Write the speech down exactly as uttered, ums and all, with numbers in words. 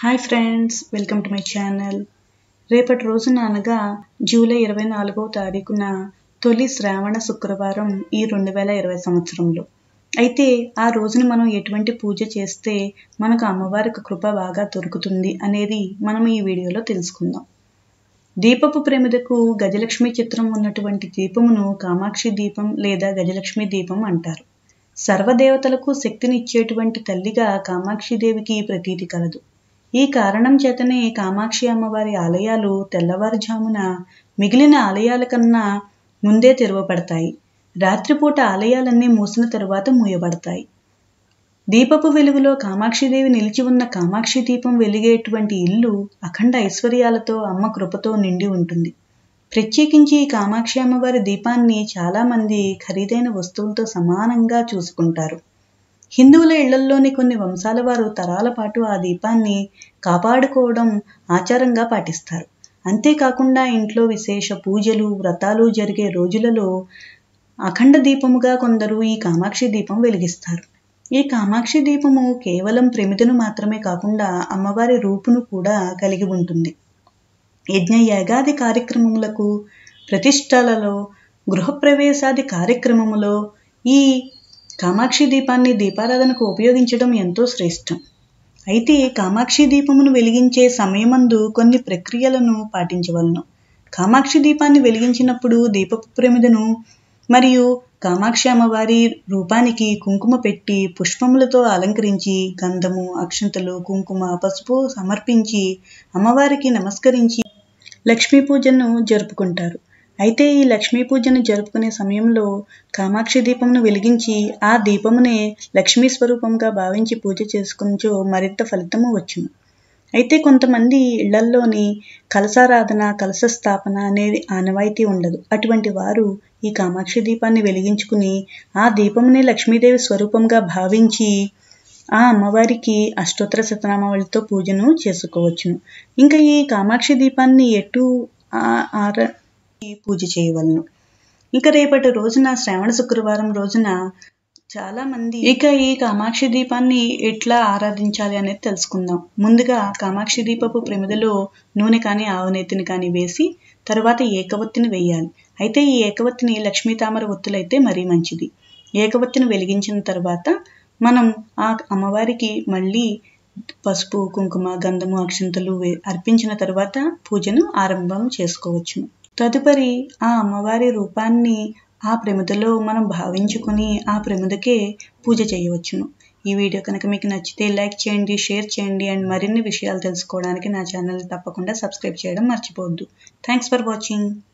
Hi friends, welcome to my channel. రేపటి రోజున అనగా జూలై ఇరవై నాలుగవ తారీఖున తొలి శ్రావణ శుక్రవారం ఈ రెండు వేల ఇరవై సంవత్సరంలో. అయితే ఆ రోజున మనం ఎటువంటి పూజ చేస్తే మనకు అమ్మవారికి కృప బాగా దొరుకుతుంది అనేది మనం ఈ వీడియోలో తెలుసుకుందాం. దీపపు ప్రమిదకు గజలక్ష్మి చిత్రం ఉన్నటువంటి దీపమును కామాక్షి దీపం లేదా గజలక్ష్మి దీపం అంటారు. సర్వదేవతలకు శక్తినిచ్చేటువంటి తల్లిగా కామాక్షిదేవికి ప్రతీతి కలదు. ఈ కారణం చేతనే కామాక్షి అమ్మవారి ఆలయాలు తెల్లవారుజామున మిగిలిన ఆలయాల కన్నా ముందే తెరవబడతాయి. రాత్రిపూట ఆలయాలన్నీ మూసిన తరువాత మూయబడతాయి. దీపపు వెలుగులో కామాక్షిదేవి నిలిచి ఉన్న కామాక్షి దీపం వెలిగేటువంటి ఇల్లు అఖండ ఐశ్వర్యాలతో అమ్మ కృపతో నిండి ఉంటుంది. ప్రత్యేకించి ఈ కామాక్షి అమ్మవారి దీపాన్ని చాలామంది ఖరీదైన వస్తువులతో సమానంగా చూసుకుంటారు. హిందువుల ఇళ్లల్లోని కొన్ని వంశాల వారు తరాల పాటు ఆ దీపాన్ని కాపాడుకోవడం ఆచారంగా పాటిస్తారు. అంతేకాకుండా ఇంట్లో విశేష పూజలు వ్రతాలు జరిగే రోజులలో అఖండ దీపముగా కొందరు ఈ కామాక్షి దీపం వెలిగిస్తారు. ఈ కామాక్షి దీపము కేవలం ప్రమిదను మాత్రమే కాకుండా అమ్మవారి రూపును కూడా కలిగి ఉంటుంది. యజ్ఞ యాగాది కార్యక్రమములకు, ప్రతిష్టలలో, గృహప్రవేశాది కార్యక్రమములో ఈ కామాక్షి దీపాన్ని దీపారాధనకు ఉపయోగించడం ఎంతో శ్రేష్టం. అయితే కామాక్షి దీపమును వెలిగించే సమయమందు కొన్ని ప్రక్రియలను పాటించవలను. కామాక్షి దీపాన్ని వెలిగించినప్పుడు దీపపు ప్రమిదను మరియు కామాక్షి అమ్మవారి రూపానికి కుంకుమ పెట్టి పుష్పములతో అలంకరించి గంధము, అక్షంతలు, కుంకుమ, పసుపు సమర్పించి అమ్మవారికి నమస్కరించి లక్ష్మీ పూజను జరుపుకుంటారు. అయితే ఈ లక్ష్మీ పూజను జరుపుకునే సమయంలో కామాక్షి దీపమును వెలిగించి ఆ దీపమునే లక్ష్మీ స్వరూపంగా భావించి పూజ చేసుకునిచో మరింత ఫలితము వచ్చును. అయితే కొంతమంది ఇళ్లల్లోని కలశారాధన, కలశ స్థాపన అనేది ఆనవాయితీ ఉండదు. అటువంటి వారు ఈ కామాక్షి దీపాన్ని వెలిగించుకుని ఆ దీపమునే లక్ష్మీదేవి స్వరూపంగా భావించి ఆ అమ్మవారికి అష్టోత్తర శతనామావళితో పూజను చేసుకోవచ్చును. ఇంకా ఈ కామాక్షి దీపాన్ని ఎటు ఆర పూజ చేయవలను. ఇక రేపటి రోజున శ్రావణ శుక్రవారం రోజున చాలా మంది ఇక ఈ కామాక్షి దీపాన్ని ఎట్లా ఆరాధించాలి అనేది తెలుసుకుందాం. ముందుగా కామాక్షి దీపపు ప్రమిదలో నూనె కానీ ఆవునేతిని కానీ వేసి తర్వాత ఏకవత్తిని వేయాలి. అయితే ఈ ఏకవత్తిని లక్ష్మీ తామర ఒత్తులైతే మరీ మంచిది. ఏకవత్తిని వెలిగించిన తర్వాత మనం ఆ అమ్మవారికి మళ్ళీ పసుపు, కుంకుమ, గంధము, అక్షంతలు అర్పించిన తర్వాత పూజను ఆరంభం చేసుకోవచ్చును. తదుపరి ఆ అమ్మవారి రూపాన్ని ఆ ప్రమిదలో మనం భావించుకొని ఆ ప్రమిదకే పూజ చేయవచ్చును. ఈ వీడియో కనుక మీకు నచ్చితే లైక్ చేయండి, షేర్ చేయండి అండ్ మరిన్ని విషయాలు తెలుసుకోవడానికి నా ఛానల్ తప్పకుండా సబ్స్క్రైబ్ చేయడం మర్చిపోవద్దు. Thanks for watching.